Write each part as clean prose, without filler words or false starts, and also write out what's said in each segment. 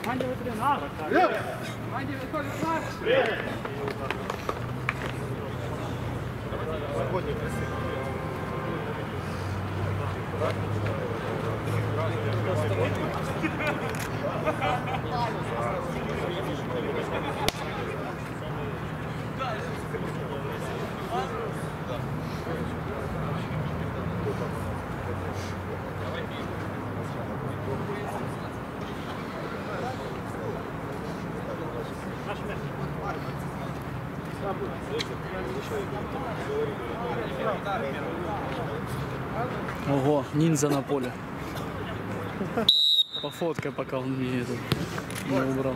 Ого, ниндзя на поле. Пофоткай, пока он мне это не убрал.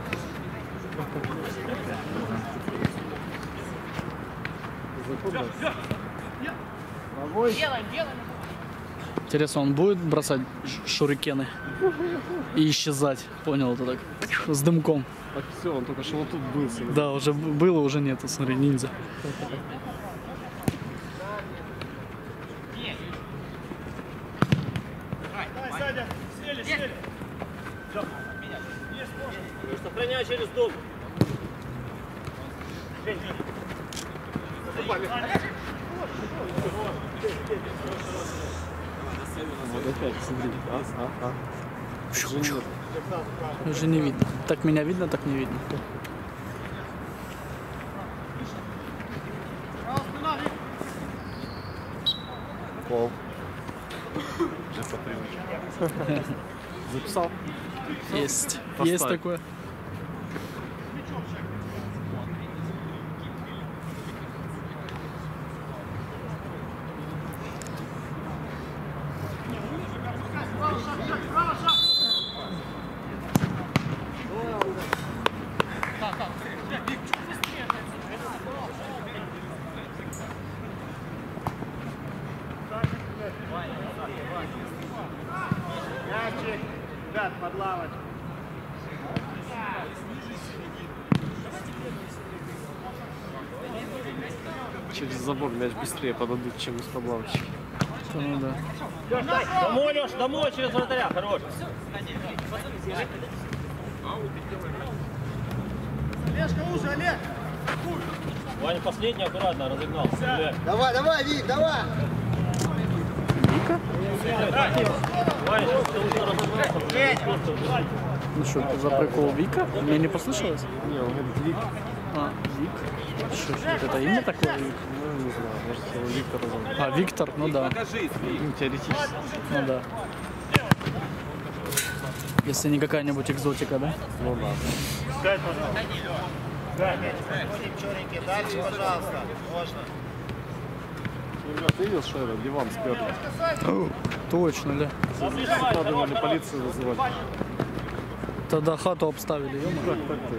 Интересно, он будет бросать шурикены и исчезать? Понял, это так, с дымком. Так все, он только что вот тут был. Да, уже было, уже нету, смотри, ниндзя. Сохраняй через дом. Вот опять, смотри. Уже не видно. Так меня видно, так не видно. Пол. Уже по привычке. Записал? Есть. Поставь. Есть такое. Ребят, под лавочку. Через забор мяч быстрее подадут, чем из-под лавочки. Ну да. Домой, Леш, домой через вратаря, хорош. Олежка, уже, Олег! Ваня, последний аккуратно разогнал. Давай, давай, Вик, давай! Вика? Ваня, ты уже разогнался. Ну что, это за прикол Вика? Мне не послышалось? Не, он говорит Вик. А, Вик. Что ж, это имя такое Вик? Ну, не знаю, может его Виктор зовут. А, Виктор, ну да. Ну, теоретически. Ну да. Если не какая-нибудь экзотика, да? Ну да. Черненький, дальше, пожалуйста, можно. Ребят, ты видел, что это диван сперли? О, точно, да. Надо было полицию вызывать. Тогда хату обставили, ё-моё. Так ты.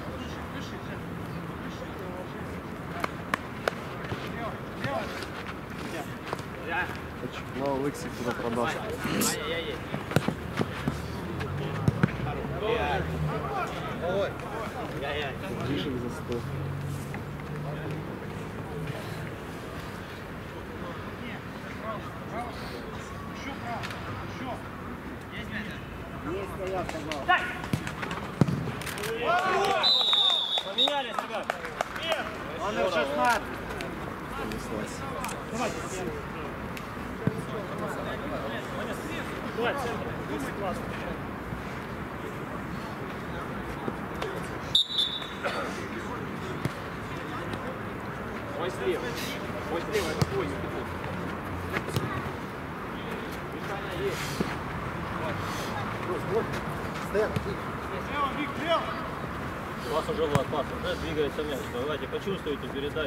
На Олексе куда продашь. Ближе за 100. Поменялись, ребят. Он в 16. Понеслась. Давай, центр. Классно. Ой, слева. Ой, слева, это твой. Мишаня есть. Стоят. У вас уже Влад, пас, уже двигается мяч. Давайте, почувствуйте передачи.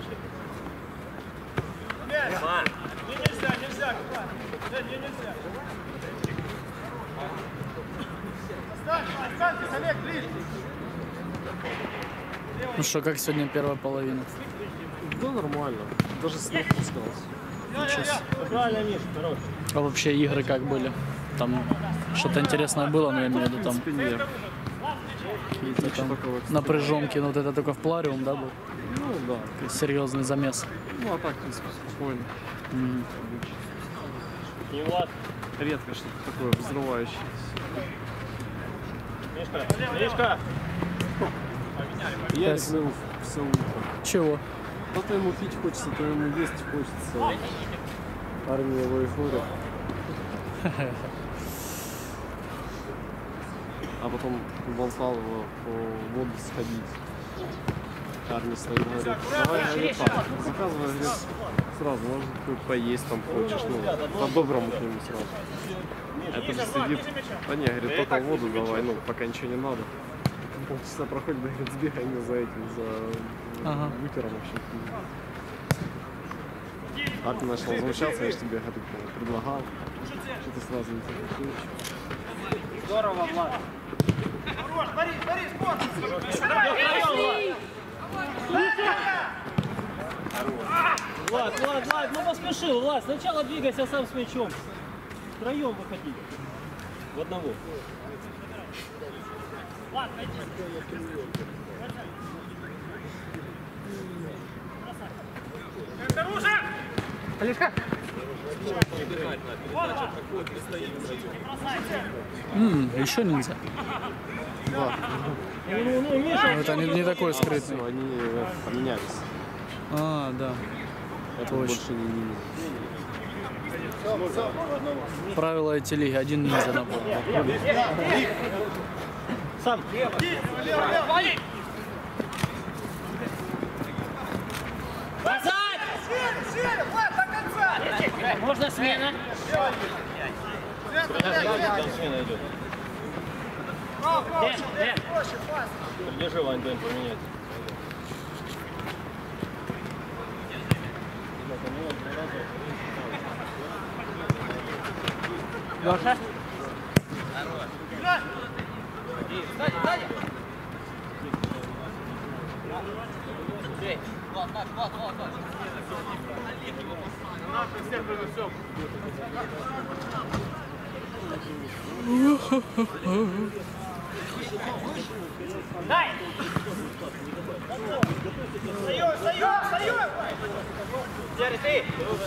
Нельзя, нельзя. Мне нельзя. Останьтесь, Олег, ближе. Ну что, как сегодня первая половина? Да, нормально. Даже снег пускался. Правильно, Миш, хорош. А вообще игры как были? Там что-то интересное было, но я имею в виду там В принципе, нет. какие-то там такого экстремального. напряженки. Ну вот это только в Плариум, да, был? Ну да. Серьезный замес. Ну а так, в принципе, спокойно. И Влад. Редко что-то такое взрывающееся. Мишка, Мишка! Я рекомендую все утро. Чего? То ему пить хочется, то ему есть хочется. Армия его и ходит. А потом болтал его по воду сходить. Армия стоит, говорит, давай, говорит, папа, заказывай, говорит, сразу, можно поесть там хочешь, ну, по-доброму к нему сразу. Это же сидит, а не, говорит, только воду давай, ну, пока ничего не надо. Полчаса проходит, говорит, сбегай мне за этим, за бутером вообще. Арт начал возмущаться, я же тебе говорит, предлагал, что ты сразу не хочешь. Здорово, Влад. Хорош, Борис, Борис, Влад, Влад, Влад, ну поспешил, Влад, сначала двигайся сам с мячом. Втроем выходи. В одного. Влад, пойди. Оружие! Олежка! Еще нельзя. Да. Но это не такой скрытный. Они поменялись. А, да. Это Точно. больше не. Правила эти лиги. Один ниндзя на поле. Сам. Можно смена? Смена идет. Придержи, Вань, дай поменять. Леша? Дай! Стою! Держи ты!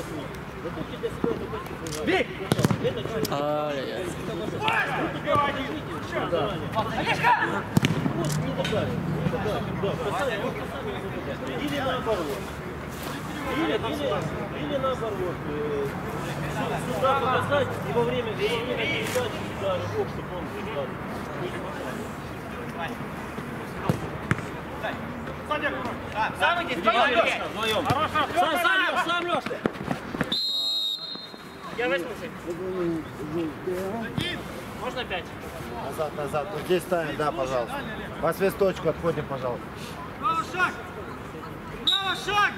Бей! Ай-яй-яй. Олежка! Или наоборот. Или наоборот. Сюда показать и во время передачи сюда рывок, чтобы он сюда. Сам иди, вдвоем! Вдвоем. Сам, Леша! Я возьму. Можно 5? Назад. Вот здесь ставим, да, пожалуйста. По свисточку отходим, пожалуйста. Право шаг! Право шаг!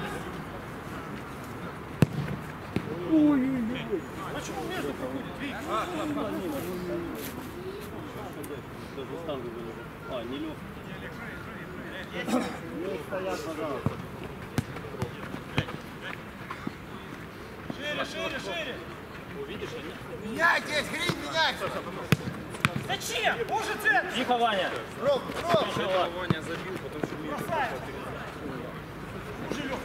Почему между проходит? А, не лег. Не стоят, пожалуйста. Шире! Меняйтесь, Грин, меняйся! Зачем? Уже центр! Тихо, Ваня. Ром! Ваня забил, потому что мне Бросай! Уже лег!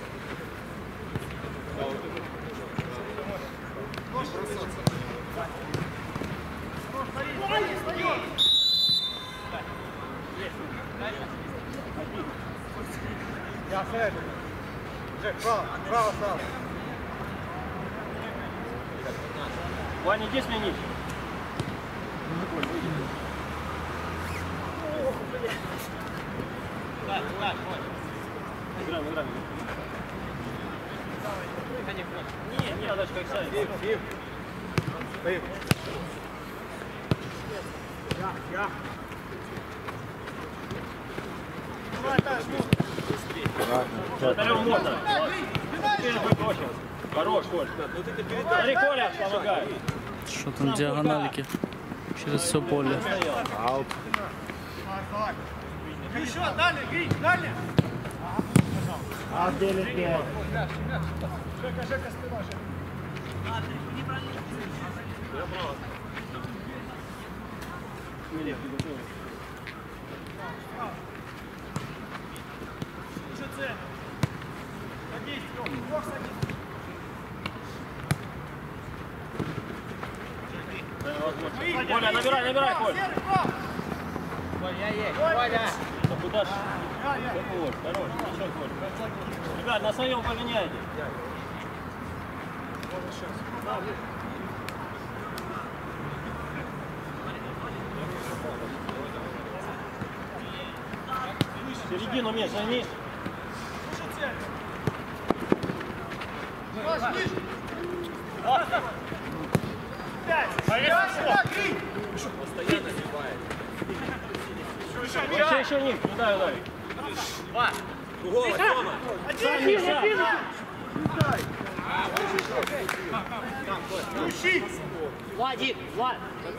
Стоит! Я Фред! Джек, право стал! Ваня, иди сменить. Играем. Не, надо же как сайт. Стоим! Я! Давай, Таш, Вратарем можно. Ты же будь против. Хорош, Коль. Смотри, Коля, помогай. Что там диагоналики? Через все поле. Аут. Еще, далее, Грин, далее! Аут 9-5. Жека, спина, Жека. Уже цель. Садись, Лёх, садись. Коля, набирай, Коль. Серый, прав. Да куда ж? Хорош, хорош, ничего больше. Ребят, на своем поменяйте. Середину мяч займи. Еще ник, удай, удай. Владик, Влад.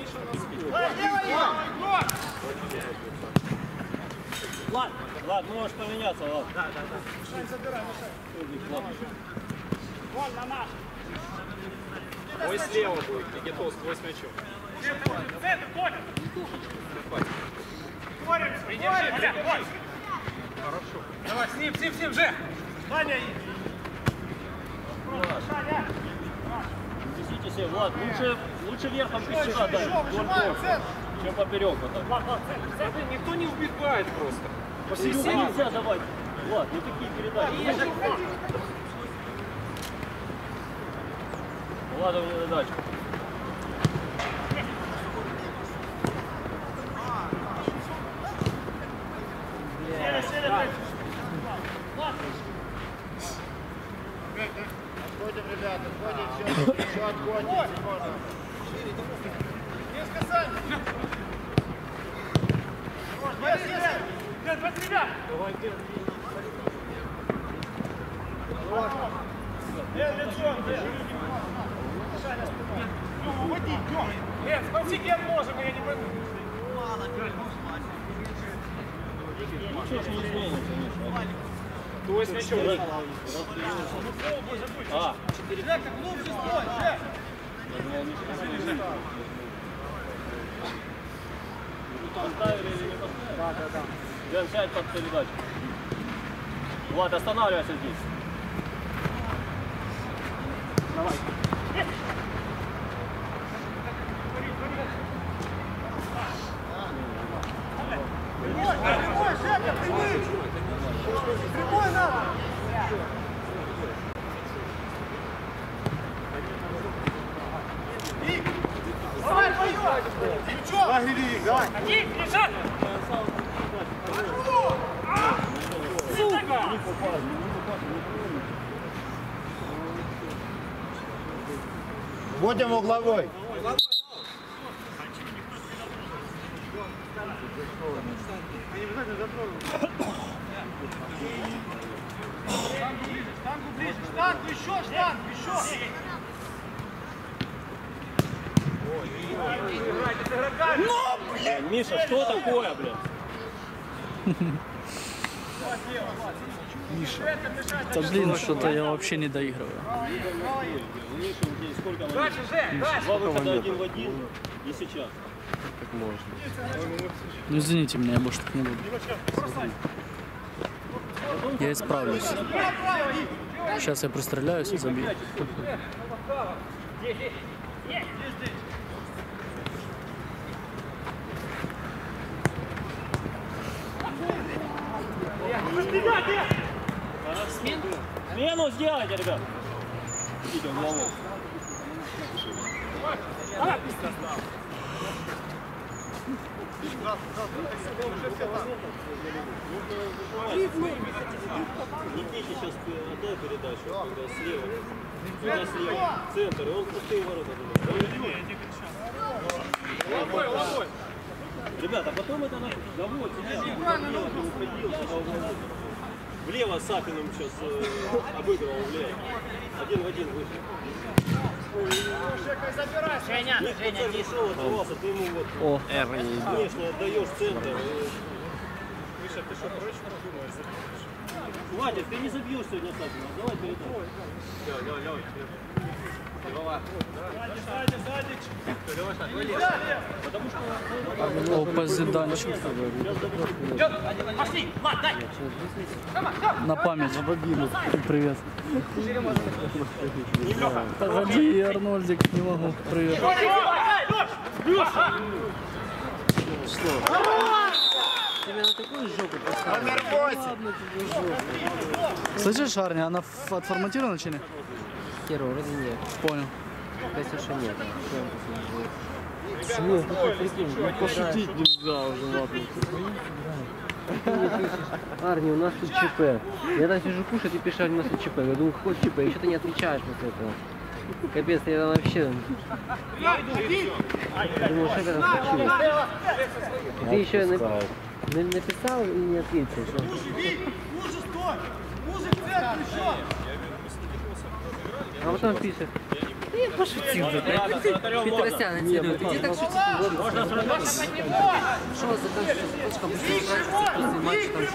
Влад, Влад, можешь поменяться, Влад. Да. Мой слева будет, Никитос, твой с мячом. Центр, понял. Придержи, хорошо. Давай, с ним, же. Даня. Несите себе, Влад, лучше верхом пищера дай, чем поперек. Вот так. Никто не убегает просто. Посередине нельзя давать. Влад, не такие передачи. Влада мне задача. Отходим, ребята, отходим, еще отходим, если можно. Без касания. Нет, вот ребят. Лицом, ну, уводи, Нет, спаси ген можем, я не пойму. Ничего ж не изменится, Миша. Твой с мячом. А. Жека, глубже стой, Жек. Поставили или не поставили? Да. Дэн, сядь под передачу. Влад, останавливайся здесь. Давай. Прямой, Жека, прямой. Прямой надо. Давай, поем. Ключом. Давай. Один, лежат. Сука. Будем угловой. Штангу ближе, штангу еще. Ну, блин! Миша, что такое, блин? Да блин, что-то я вообще не доигрываю. Дальше, Жек, дальше. Два выхода один в один и сейчас. Как можно. Ну извините меня, я больше так не буду. Я исправлюсь. Сейчас я пристреляюсь и забью. Смену сделайте, ребят. Идите в голову. Никите сейчас отдай передачу, когда слева. Сюда слева. Центр, и он пустые ворота. Ребята, потом это доводит. Влево Сафиным сейчас обыгрывал влево. Один в один вышел. Женя, Женя, не шел, оторвался, ты ему вот О, внешне отдаешь центр. Миша, ты что, прочно думаешь? Хватит, ты не забьешь сегодня Сафина. Давай передай. Давай. о, позиданчик. пошли, Влад, дай. На память. Привет. Погоди, Арнольдик, не могу. Привет. Лёш! Тебе на такую жопу поставили. Номер 8. Слышишь, Арни, она отформатирована чи нет? Хера, вроде нет. Понял. Кажется, что нет. Пошутить нельзя уже, ладно. Арни, у нас тут ЧП. Я там сижу кушать и пишу, Арни, у нас тут ЧП. Я думаю, какой ЧП? И что ты не отвечаешь после этого? Капец, я там вообще... Думаю, что это случилось? Ты еще написал и не ответил. Что? А потом пишет. Да я пошутил. Петросян отсюда. Иди так шутить. Что заканчивается точком после матча там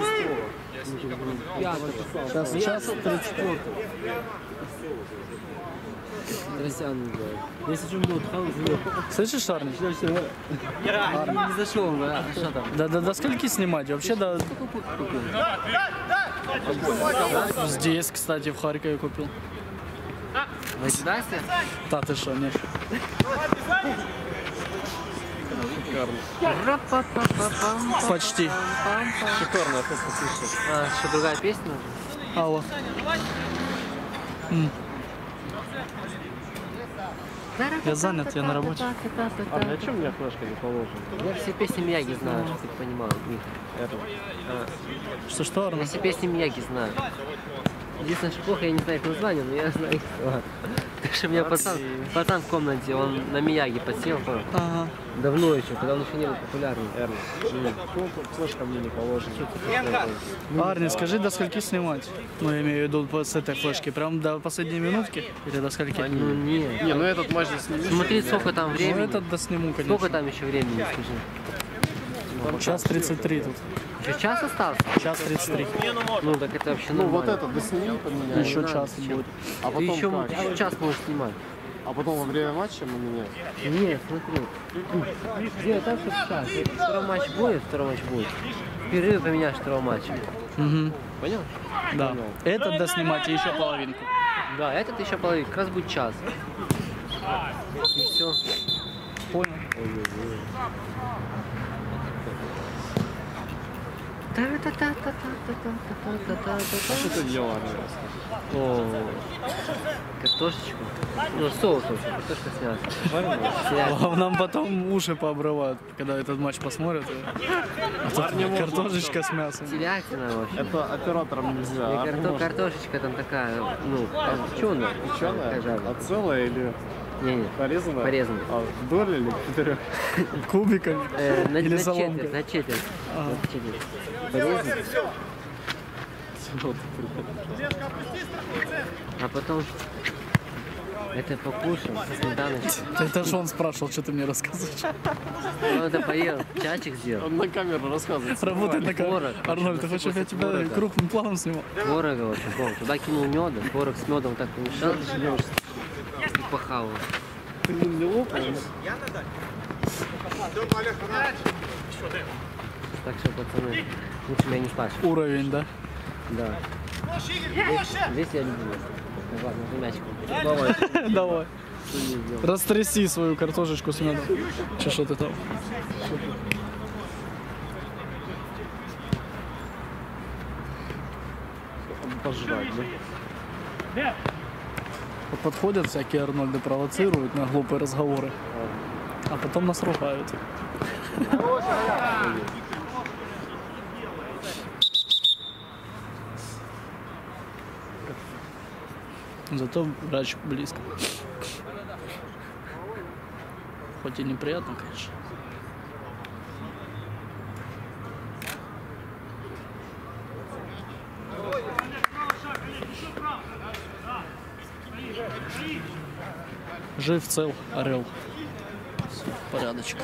6-го? Сейчас 34. Петросян, блядь. 10 минут, Слышишь, Арни? не зашел, а что там? До скольки снимать? Вообще до... Здесь, кстати, в Харькове купил. В Адидасе? Да ты что, нет? Почти. Шикарная фотосессия. А, что, другая песня? Алло. Я занят, я на работе. А на чем мне флешка не положена? Я все песни Мияги знаю, чтобы ты понимал, Миха. Что, Арни? Я все песни Мияги знаю. Единственное, что плохо, я не знаю их названия, но я знаю их слова. Потому что у меня пацан в комнате, он на Мияги подсел. Ага. Давно еще, когда он еще не был популярным. Флешка мне не положена. Арни, скажи, до скольки снимать? Ну, я имею в виду с этой флешки. Прям до последней минутки? Или до скольки? Ну нет. Не, ну этот матч здесь не Смотри, сколько там Ну, времени. этот досниму, конечно. Сколько там еще времени, скажи? Час 33 тут. Еще час остался? Час 33. Ну так это вообще Ну вот нормально. этот досними поменяй. Еще надо, час зачем? будет. А Ты потом еще как? час можешь снимать. А потом во время матча мы меняем. Нет, смотри. Делай так, чтобы час. Второй матч будет, В перерыве поменяешь второго матча. Угу. Понял? Да. Этот доснимать и еще половинку. Да, этот еще половина. Как раз будет час. И все. Понял. Что ты делал? О, картошечку. Ну, соус вообще, картошка с мясом. Нам потом уши пообрывают, когда этот матч посмотрят. А тут картошечка с мясом. Телятина вообще. Это операторам нельзя. И а ты можешь. картошечка там такая, ну, печеная. Печеная? А целая или Не-не, порезанная? порезанная. А вдоль или поперек? Кубиками. Или на соломкой. четверть. Ага. На четверть. Порезанная. А потом это покушал со сметаночкой. Это же он спрашивал, что ты мне рассказываешь. Он это поел, чачик сделал. Он на камеру рассказывает. Работает на камеру. Творог. Арнольд, ты хочешь, чтобы я тебя Творога. крупным планом снимал? Творога вообще, помню. Туда кинул меда, творог с медом так помешал и похавал. Ты не лопал? Так что, пацаны, лучше меня не спрашивать. Уровень, да? Да. Здесь я люблю. Ладно, за мячиком. Давай. Растряси свою картошечку с медом. Что ты там? Пожрать, да? Подходят всякие Арнольды, провоцируют на глупые разговоры. А потом нас ругают. Зато врач близко. Хоть и неприятно, конечно. Жив, цел, орел. Порядочек.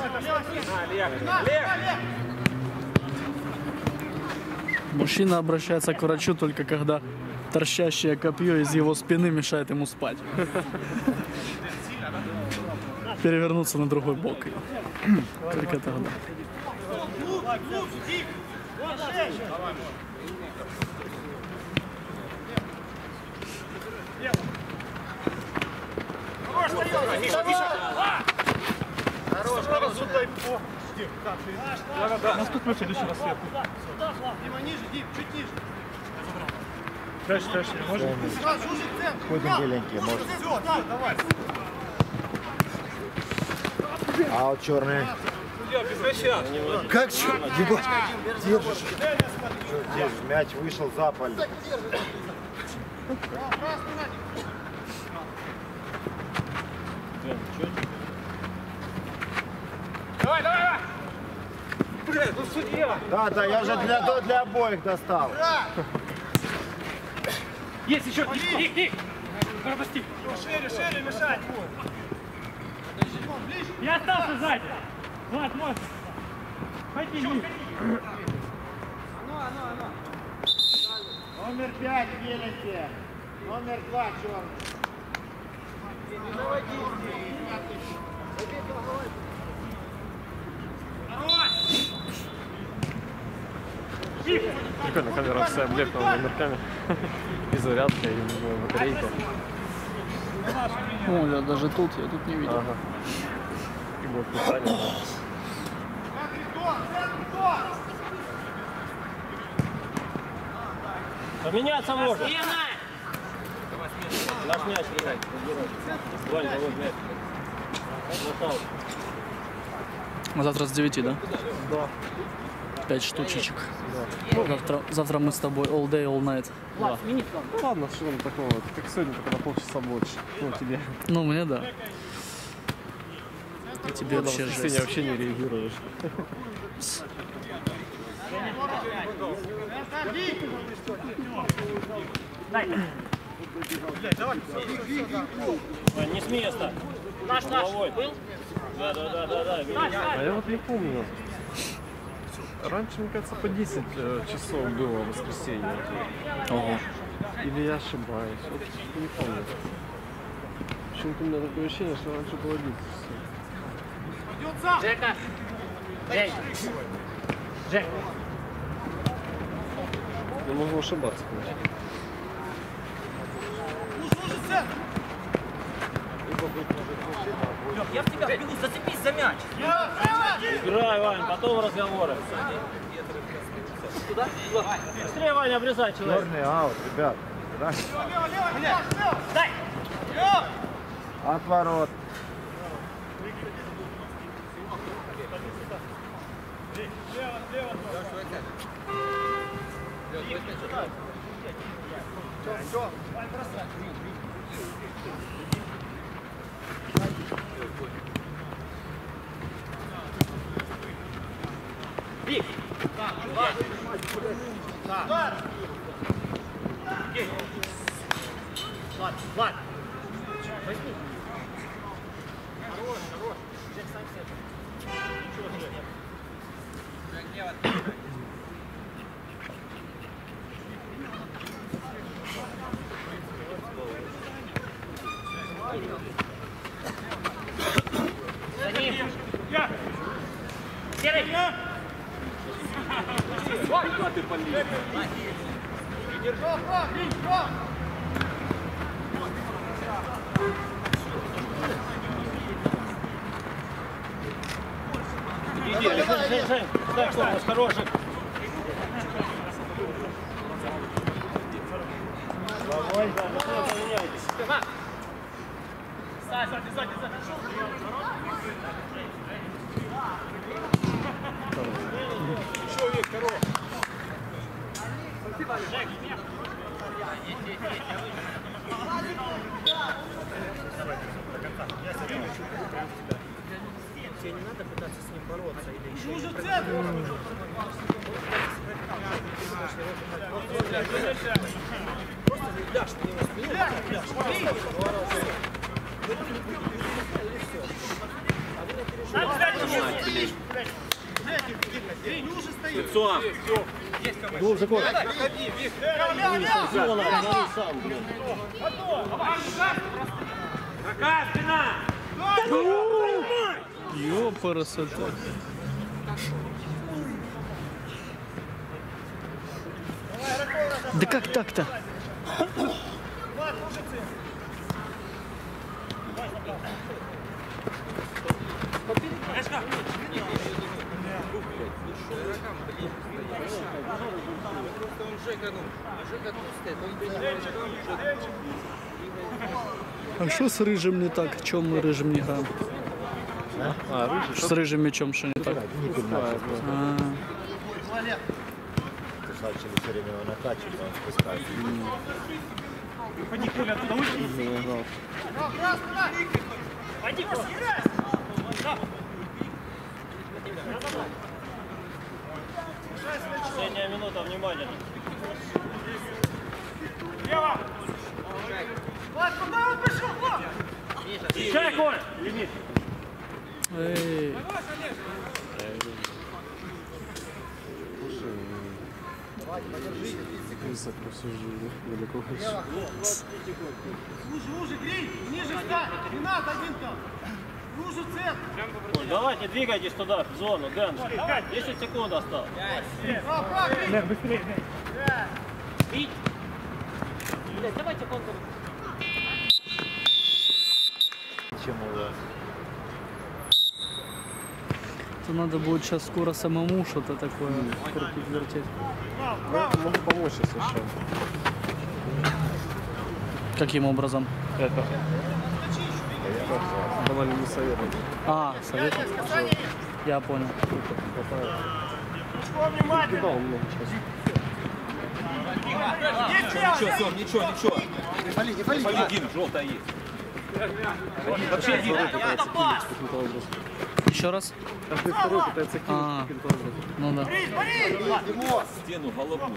Мужчина обращается к врачу только когда торчащее копье из его спины мешает ему спать. Перевернуться на другой бок. Только тогда. Наступно следующий раз сверху. Дальше, можно? Ходим беленькие, может. А вот черные. Как что? Держишь. Держишь. Мяч вышел за поле. Давай, давай, давай! Блядь, ну судья! Да, я уже для обоих достал. Есть еще! Их! Пропусти! Шире, мешать! Я остался сзади! Влад, можно! Ходи, Миш! Номер 5 беленькие. Номер 2 черный. Прикольно, камера вся облекла номерками. И зарядка, и батарейка. О, я даже тут, я тут не видел. Ага. И вот питание. Поменяться можно. Наш мяч, ребят. Вань, давай мяч. Завтра с 9, да? Да. 5 штучечек. Завтра мы с тобой all day, all night. Да. Ну ладно, что там такого? Как сегодня, только на полчаса больше. Ну, тебе. Ну, мне да. Тебе вообще Ты жесть. вообще не реагируешь. Не с места. Наш был? Да. А я вот не помню. Раньше, мне кажется, по 10 часов было в воскресенье. Ого. Или я ошибаюсь. Вот не помню. Почему-то у меня такое ощущение, что раньше было 10 часов. Жека! Жек! Жек! Я могу ошибаться, конечно. Я в тебя бегу, зацепись за мяч! Играй, Вань, потом разговоры. Быстрее, Ваня, обрезай человека. Черный аут, ребят. Да? Дай! Отворот. Влад! За ним! Серый! Иди, Жень, дай корпус хороший. Тебе не надо пытаться с ним бороться или еще просто ляжь на него спину, Лицо. Ну, закон. Какая спина? Ёпарасота. Да как так-то? А что с рыжим не так? Чем мы рыжим не играем? С рыжим мячом что не так? А, Начали все время его накачивать, он спускается. Последняя минута, внимание. Езжай, Коля! Лимит. эй. Ой, давайте, двигайтесь туда, в зону, Дэн. 10 секунд осталось. Лев, быстрее. Давайте контур. Чем его? Это надо будет сейчас скоро самому что-то такое крутить, вертеть. Могу помочь, если что. Каким образом? Это. Банальный совет. А, совет? Я понял. Да, он много сейчас. Ничего, Сом, ничего. Не пали, Дина, желтая есть. Вообще, Дина. Еще раз? Каждый второй пытается кинуть А. каким-то образом. Ну да. Стену голову.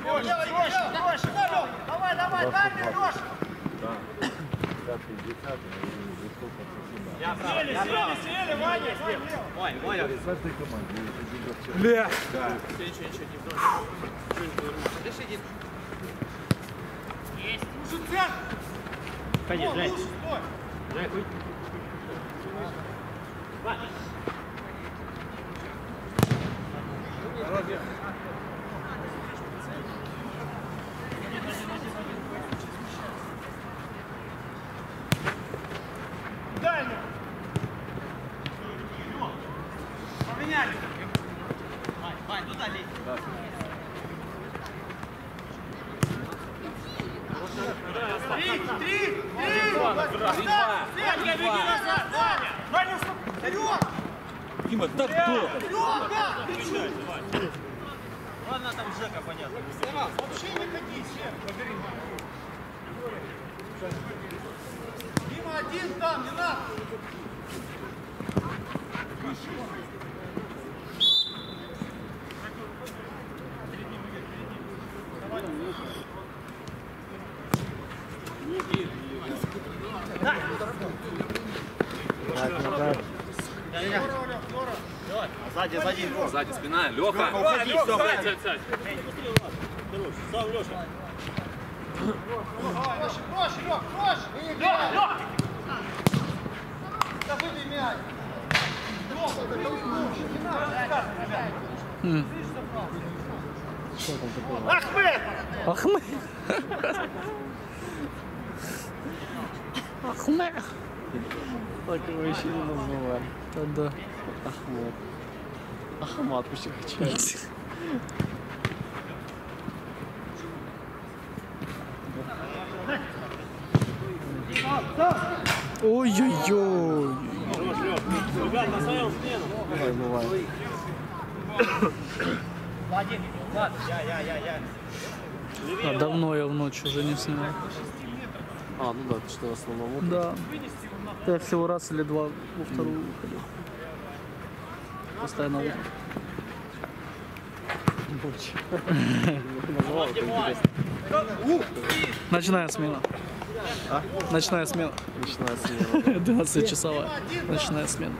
Бля! Ходи, Жень. Дима, так долго. Ладно, там Жека, понятно. Дима, один там, не надо! Сзади спина. Леха. Уходи, все, сядь. Сам, Леша. Проще, Лёх, проще! Лёх! Да выбей мяч! Ахмед! Ахмед! Так его еще не называли. Да. Ахмат. Ахмат почти качает. Ой-ой-ой. Ребят, на своем смену. Давай, бывает. А давно я в ночь уже не снимал. А, ну да, ты что, в основном. Да. Я всего раз или два во вторую выходил. Постоянно утром. Называл это интересно. Ночная смена. Ночная смена. Начиная с него. 12-часовая. Ночная смена.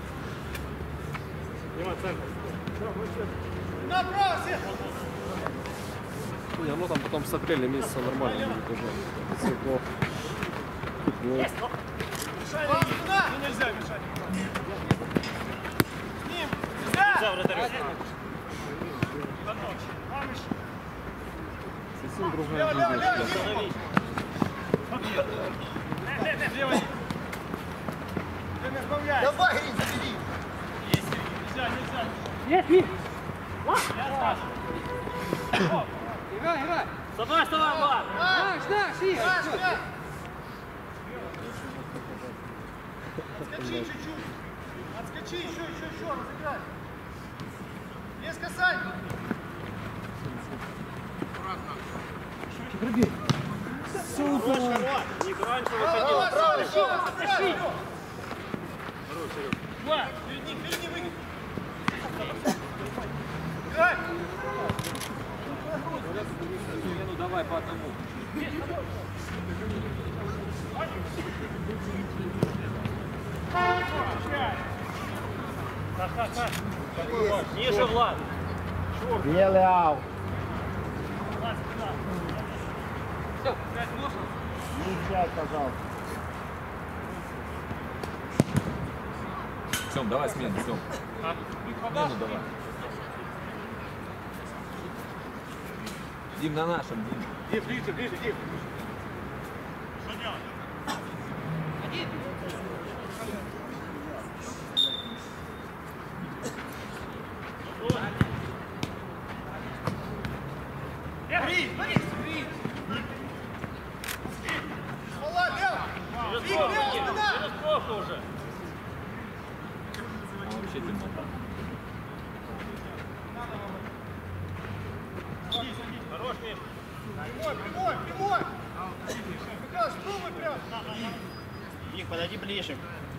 Не, ну там потом с апреля месяца нормально будет уже. Тепло. Тепло. Совсем другая жизнь. Давай, забери! Есть, Вик! Вставай, вставай, Влад! Отскочи чуть-чуть. Отскочи, еще, разыграй. Резко, Сань. Не раньше выходил. Влад! Верни, выгони. Ну давай по одному. Ниже, Влад! Белый аут. Езжай, пожалуйста. Сем, давай смену, Сем. Смену давай. Дим, на нашем, Дим. Ближе. Уже. Он вообще темнота. Хорош, Миш. Прямой. Михаил, пробуй прям. Их, подойди ближе.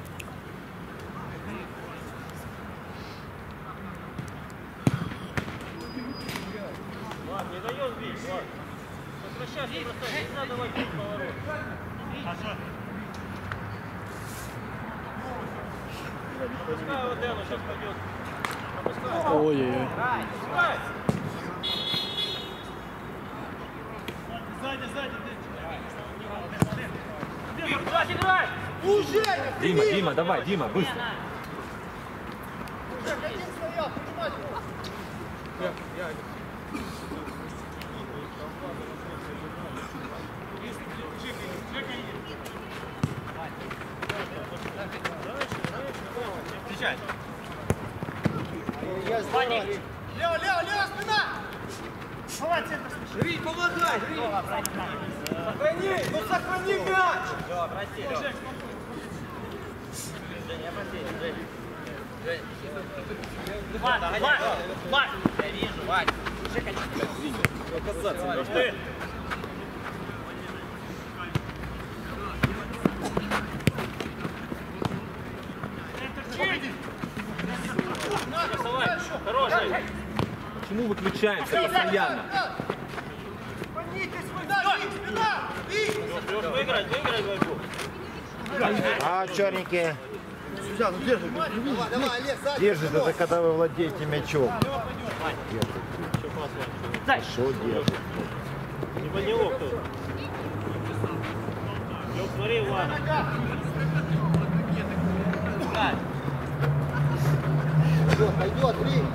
Влад, не даешь бить, Влад. Сокращайся, просто не надо водить поворот. Пускай его Дэну сейчас пойдет. Пропускай. Ой-ой-ой. Пускай. Сзади играй! Дима, давай, Дима, быстро. Один стоял, принимать его. Встречай! Лево, спина! Рить, помогай! Сохрани мяч! Все, прости, Лёва. Женя, прости, Женя. Вань! Я вижу, Вань! Жека, не касаться. Ты! Хороший! Почему выключаемся постоянно? Лёш, выиграть борьбу. А, черненькие. Держит, это когда вы владеете мячом. Что держит? Не по него кто. Лёх, смотри, Влад. Пойдет, Рик.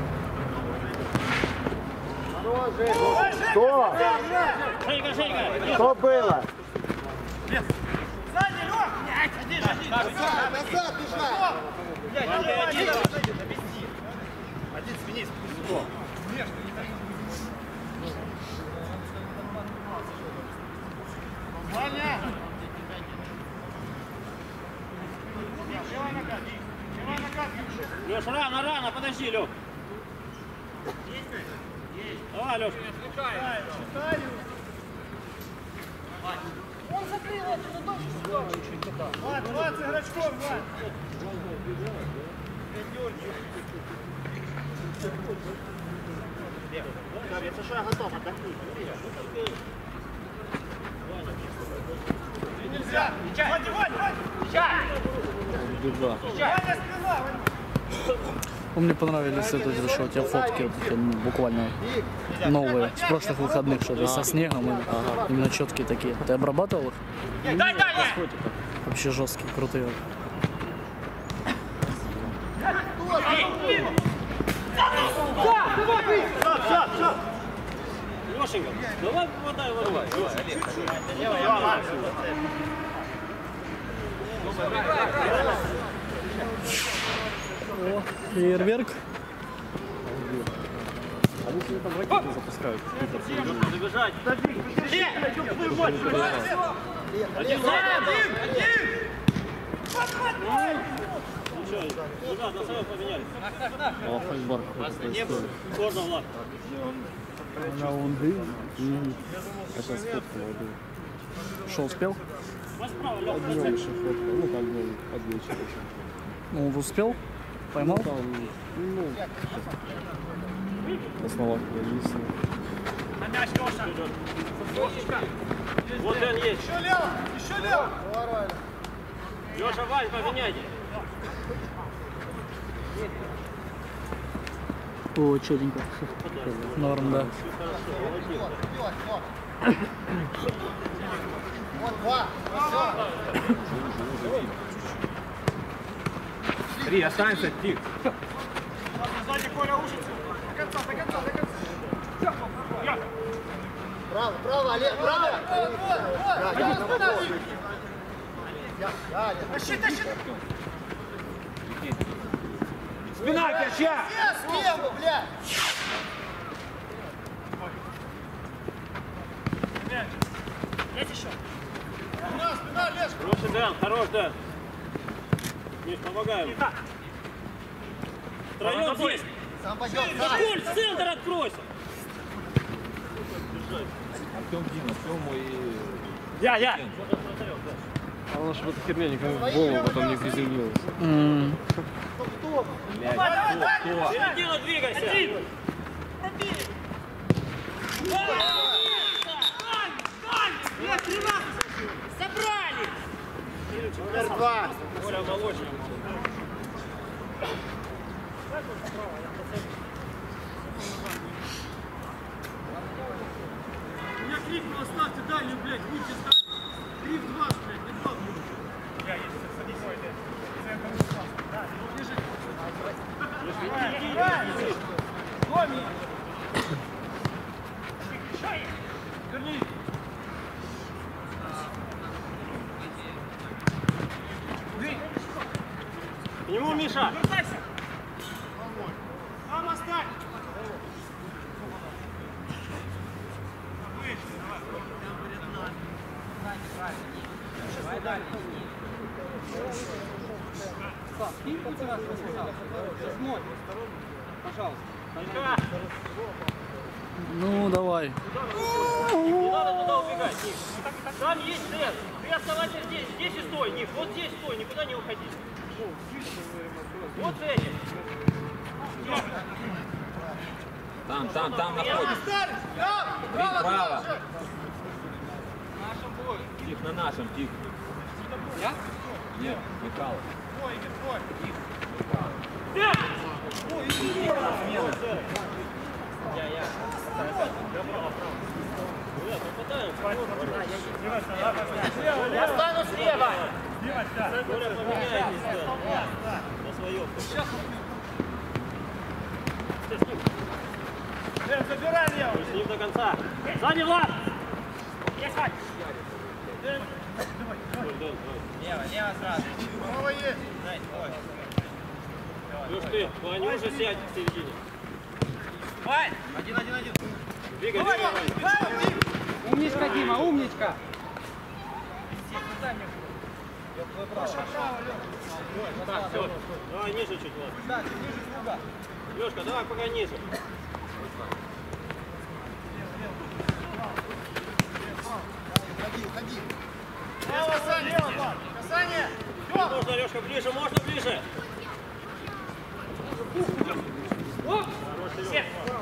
Что? Женька! Что было? Один сменись. Лёш, рано, подожди, Лёх. Давай, Лёш. Он закрыл это, но точно. Влад, 20 игрочков, Влад. Если что, я готов отдохнуть. Нельзя. Мне понравились это, что у тебя фотки вот эти, буквально новые, с прошлых выходных, что-то со снегом, именно четкие такие. Ты обрабатывал их? Дай! Вообще жесткие, крутые. Лешенька, давай попадай в давай, О, фейерверк. Они там ракеты запускают. Забежать. Ничего, ребят, на самом поменялись. О, фальбар какой-то происходит. Сложно, Влад. А сейчас фотку найду. Что, успел? Подъем еще фотку. Ну, как бы под вечер. Ну, успел? Поймал? Там, ну, на словах повисел. Вот он есть. Еще лево! Еще лево! Леша, Вань, поменяйте. О, четенько. Норм, да. Три, останься, тихо. Сзади Коля учится. До конца, до конца, до конца. Право, право, Олег, право! Тащи, тащи! Спина кача! Слева, блядь! Есть еще? Хороший Дэн, хорош Дэн. Миш, помогаем. Втроем здесь. Сам пойдет, Коль, центр откройся. Артем Дима, Тему и... Я! Главное, чтобы эта херня никому в голову потом не приземлилась. Середину двигайся. Собрали! Номер 2. Коля молочный. Меня крикнул, оставьте дальнюю, блядь, будьте сдали. 3 в 2, блядь, не 2 в 2. Я есть, садись. Верни! К нему, Миша! Там оставь! Ну, давай. Не надо туда убегать, Ник. Там есть Дэн. Ты оставайся здесь. Здесь и стой, Ник. Вот здесь стой, никуда не уходи. Вот эти. Там находится. Три право. Тихо, на нашем, тихо. Я? Нет, Михайлов. Твой, Игорь, твой. Остану слева. Коля, поменяйтесь. На своем. Забирай лево. С ним до конца. Сзади, Влад. Есть, Вань. Лево сразу. Право есть. Уж ты, Ванюша, сядь в середине. Вань. Двигай, Вань. Умничка, Дима, умничка! Так, все. Давай ниже чуть, Влад. Лешка, давай пока ниже. Уходи. Касание. Касание. Можно, Лешка, ближе, можно ближе. Все.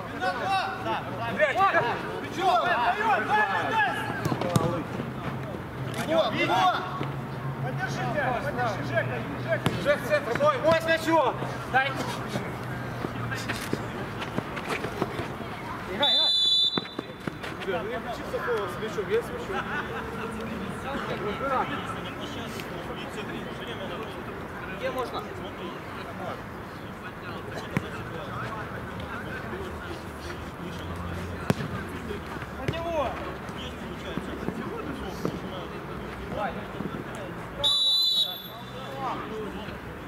Поддержи, Жека. Жек, центр, мой с мячом. Дай. Где можно? Под него.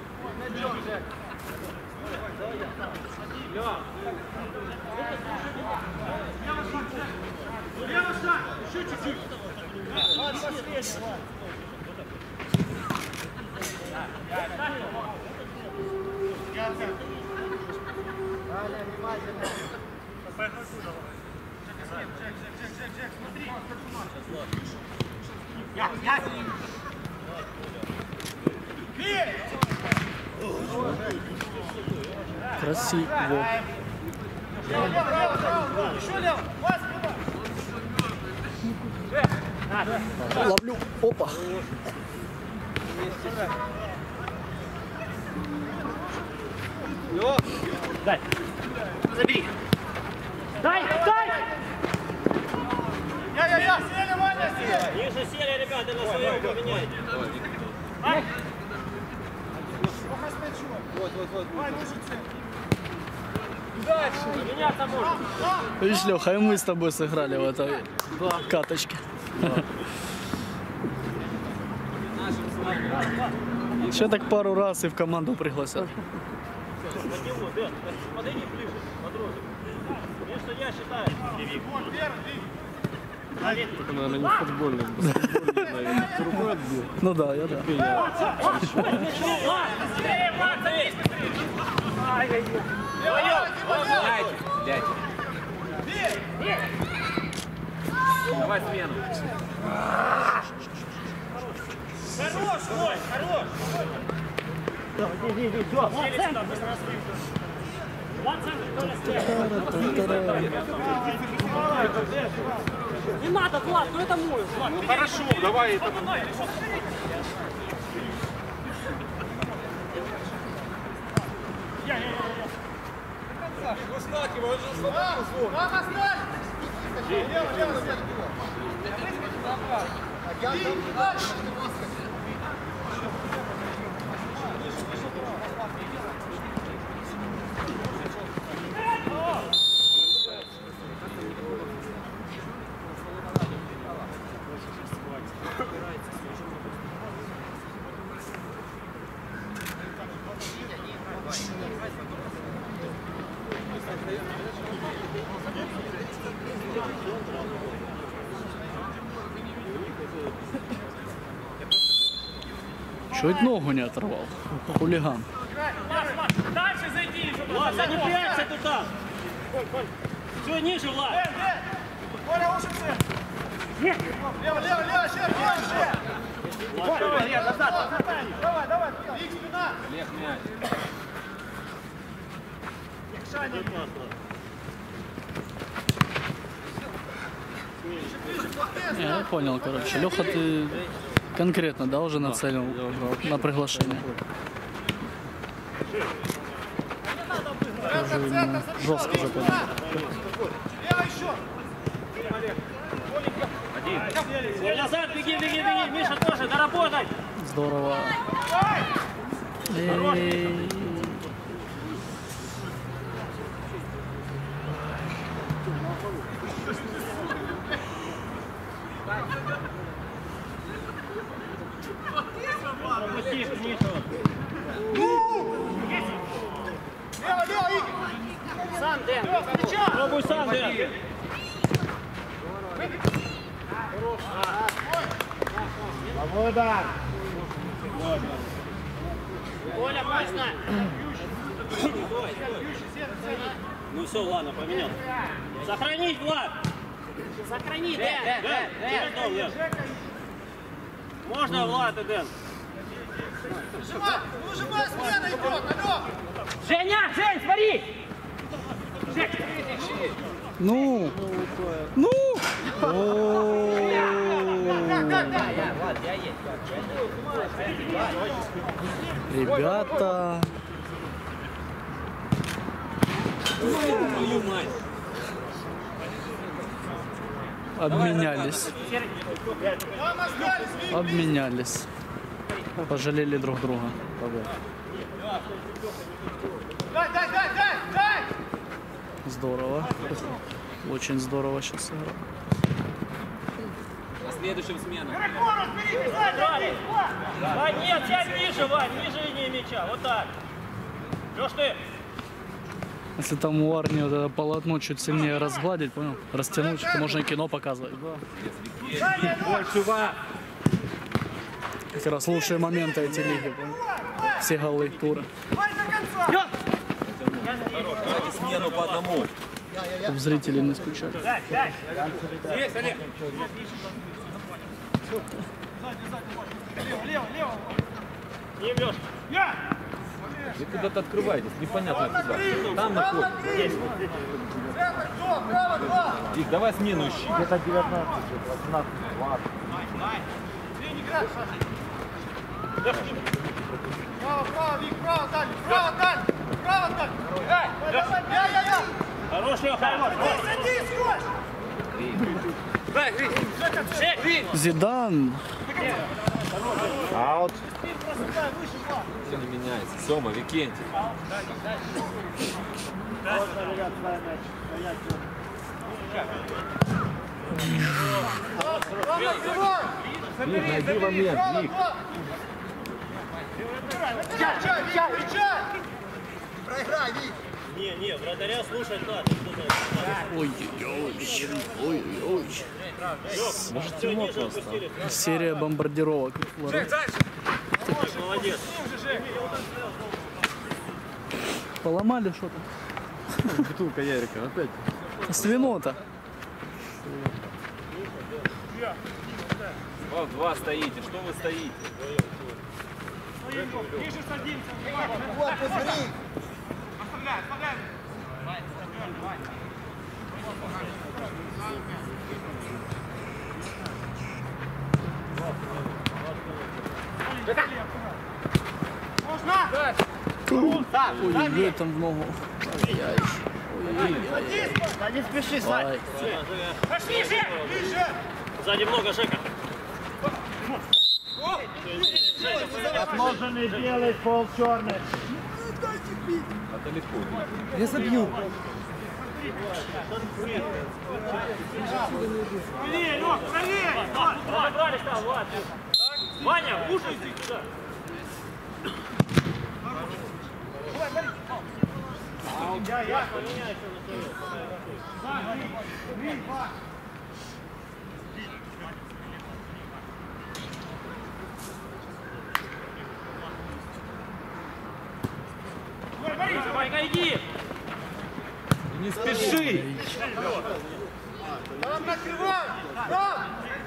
Лёва. Красиво. Ловлю. Опа. Дай. Забери. Дай, дай! Ниже сели, ребята, на своем поменяйте. Меняться можно. Видишь, Леха, и мы с тобой сыграли в этой каточке. Еще так пару раз и в команду пригласят. Подойди ближе, подросток. Видишь, что я считаю. Это, наверное, не футбольный, баскетбольный, наверное. Ты рукой отбил. Ну да, я да. Давай смену. Хорош, Ой, хорош. Иди, все. Не надо, Влад, ну это мой. Ну хорошо, давай это. Чуть ногу не оторвал. Хулиган. Дальше зайди. Влад, да не прячься туда. Все, ниже, Влад. Коля, ушицы! Лево, лево, лево, шеф, Давай, назад. давай, давай, Ик, спина! Лех мяч. Я понял, короче. Леха, ты конкретно, да, уже нацелил на приглашение? Скажу ему жестко запомнил. Лево еще! Коль, назад, беги. Миша тоже, доработай. Здорово. Эй. Пропусти, Мишу. Лево, лево, Ик! Сам, Дэн. Пробуй сам, Дэн. Свобода! Коля, мощно. Ну все, ладно, поменял. Сохранить, Влад. Сохрани, Дэн. Дэн. Можно, Влад и Дэн. Выжимай, смена идет, алло! Женя, Жень, смотри. Ну! Ну! О-о-о. Ребята! Твою мать. Обменялись. Там остались, Ик! Обменялись. Пожалели друг друга. Дай! Здорово. Очень здорово сейчас сыграл. На следующем смена. Вань, нет, сядь ниже, Вань, ниже линии мяча, вот так. Лёш, ты. Если там у Арни вот это полотно чуть сильнее разгладить, понял? Растянуть, то можно и кино показывать. Больше вас! Как раз лучшие моменты эти лиги. Все голы тура. Давайте смену по одному. Чтоб зрители не скучали. Не бьешь. Вы куда-то открываетесь, непонятно куда. Там находится. Их, давай смену ищи. Где-то 19, 18, 20. Право, Вик, право, Дань, право, Дань, право, Дань. Я. Хорош, Леха. Зидан. Аут. Все не меняется. Сема, Викентий. Вик, найди момент, Вик. Проиграй, Вик. Не, вратаря слушать надо. Ой-ой-ой. Ой-ой-ой. Может, темно просто. Серия бомбардировок. Молодец. Поломали что-то. Бутылка Ярика, опять. Свинота. Вот два стоите, что вы стоите? Ниже садимся. Вот, посмотри. Оставляй. Ой-ой-ой, там в ногу. Да не спеши, Сань. Ай. Пошли, ближе. Сзади много, Жека. Отложенный белый, пол черный. Это легко. Я забью. Правее, Лёх, правее. Разобрались там, Влад. Ваня, кушай сюда. Я поменяюсь на Ванька, иди! Не спеши! Там накрывай. Там.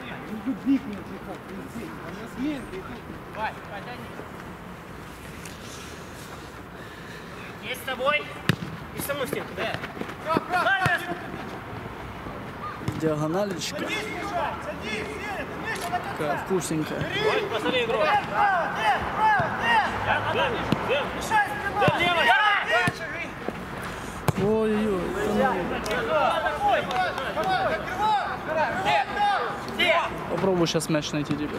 Есть с тобой. И со мной стенку, да. Диагоналечка. Садись, Миша, на конца. Такая вкусненькая. Вань, посмотри игру. Право, мешай, стрелай. Лево! Ой-ой-ой. Попробуй сейчас мяч найти тебе.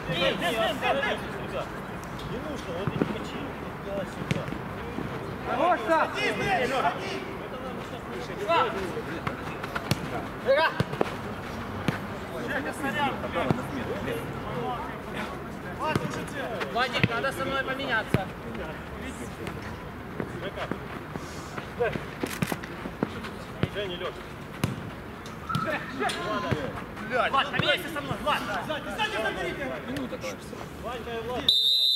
Вадик, надо со мной поменяться. Женя, Лёш. Влад, поменяйся со мной, Влад. Минута кажется. Ванька и Влад.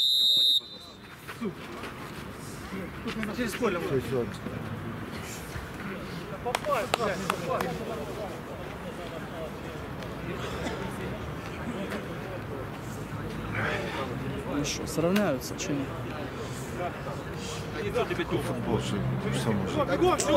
Ну что, сравняются, че нет? Футбол, что может.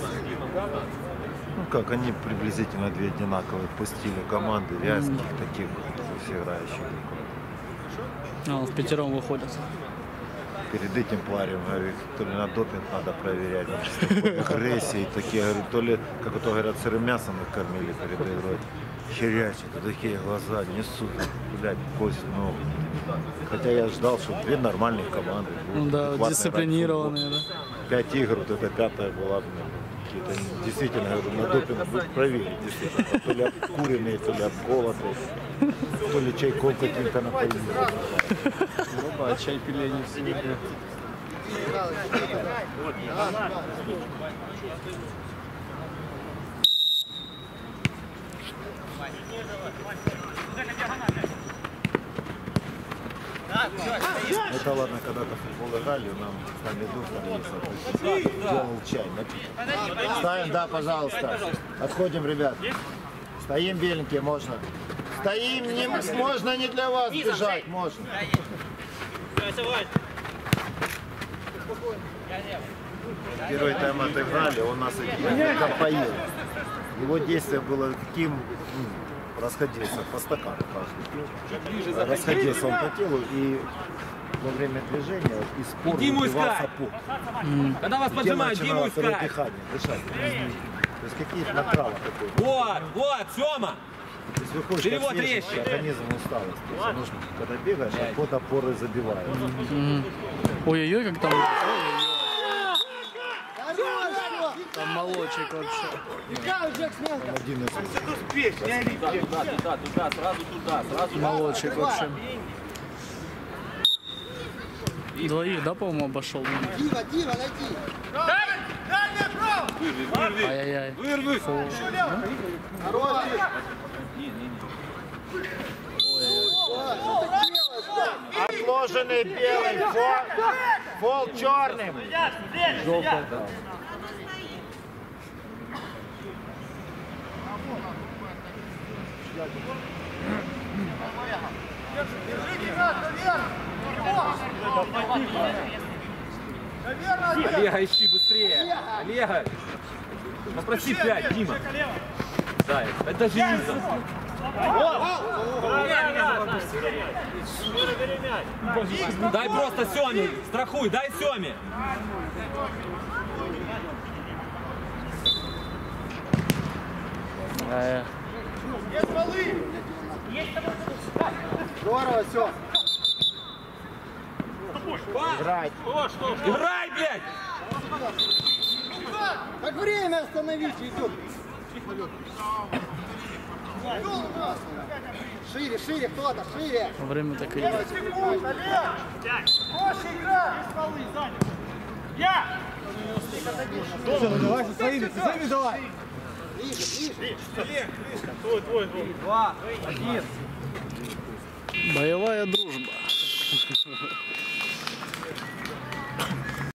Ну как, они приблизительно две одинаковые по стилю команды, вязких таких, всеиграющих. А, в пятером выходят. Перед этим парень, говорит, то ли на допинг надо проверять, агрессии такие, говорю, то ли, как то говорят, сырым мясом их кормили перед игрой. Херячат, такие глаза несут, блядь, кость в ногу. Хотя я ждал, что две нормальных команды. Ну да, адекватно дисциплинированные, да. играть. 5 игр, вот эта пятая была, какие-то, действительно, говорю, на допинг будет проверить, действительно. То ли обкуренные, то ли обколотые, то ли чайком каким-то напоили. Ну да, чай пили не все. Это ладно, когда-то в футбол играли, нам с нами доктор делал чай. Ставим, да, пожалуйста. Отходим, ребят. Стоим, беленькие, можно. Стоим, не, можно не для вас бежать, можно. Первый тайм отыграли, он нас как поел. Его действие было таким, расходился по стакану каждый. Расходился он по телу и во время движения из спор выбивался пот. Когда вас поджимают, Диму искать. Дыхание, дышать. То есть какие-то накалы какой-то. Вот, Сёма. То есть выходишь перевод как свежий, резче. организм усталость. То есть нужно, когда бегаешь, под опоры забивает. Ой-ой-ой, как там... Ой-ой-ой. Там молочек вообще. Один из Туда, сразу туда. Молочек вообще. Двоих, да, по-моему, обошел? Ай-яй-яй. Вырви. Отложенный белый, фол черным. Желтый, да. Олега, ищи быстрее. Олега. Попроси 5, Дима. Да, это же Иза. Дай просто Сёме, страхуй, дай Сёме. Играть. Играй, блядь! Как время остановить идет. Шире, шире, кто-то, шире. Время так и идет. Давай, со своими давай. Боевая дружба.